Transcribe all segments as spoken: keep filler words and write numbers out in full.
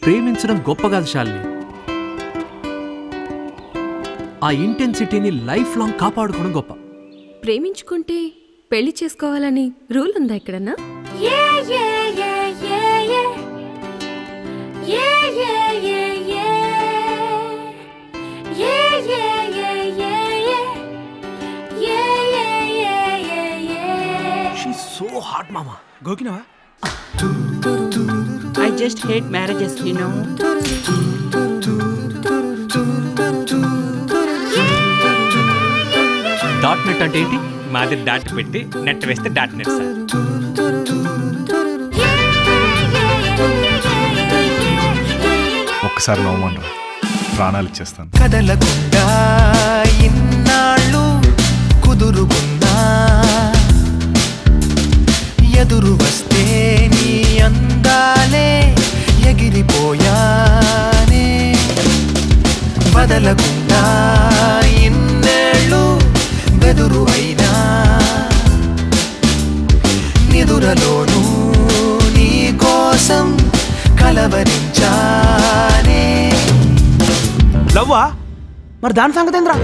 ప్రేమించడం గొప్ప కాదు శాలిని, ఆ ఇంటెన్సిటీని లైఫ్ లాంగ్ కాపాడుకోవడం గొప్ప. ప్రేమించుకుంటే పెళ్లి చేసుకోవాలని రూల్ ఉందా ఎక్కడన్నా? She's so hot, mama. గోకినవా? I just hate marriages, you know. Dot net అంటే ఏంటి? మాది డాట్ పెట్టి నెట్ వేస్తే డాట్ నెట్ సార్. ఒక్కసారి నవ్వమనరా, ప్రాణాలు ఇచ్చేస్తాను. కదలకుండా ఇన్నాళ్ళు కుదురుకున్నా, ఎదురు వస్తే నీ అందాలే ఎగిరిపోయానే. బదలకుండా ఇన్నేళ్ళు బెదురు అయినా, నిదురలోనూ నీ కోసం కలవరించానే. లవ్వా? మరి దాని సంగతి ఏంద్రా?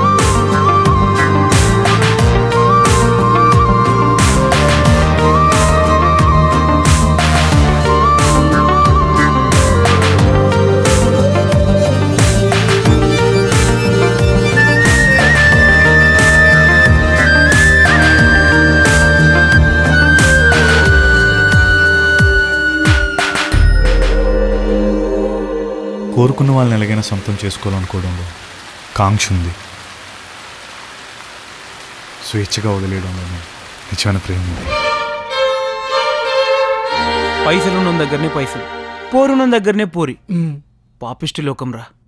కోరుకున్న వాళ్ళని ఎలాగైనా సొంతం చేసుకోవాలనుకోవడంలో కాంక్ష ఉంది. స్వేచ్ఛగా వదిలేయడంలోనే నిజమైన ప్రేమ ఉంది. పైసలున్న దగ్గరనే పైసలు, పోరున్న దగ్గరనే పోరి. పాపిష్టి లోకం రా.